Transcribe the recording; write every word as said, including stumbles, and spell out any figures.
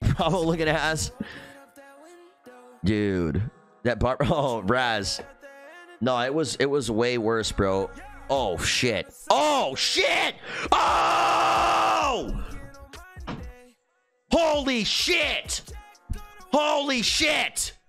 Bravo looking ass. Dude. That bar. Oh, Raz. No, it was it was way worse, bro. Oh shit. Oh shit. Oh! Holy shit. Holy shit.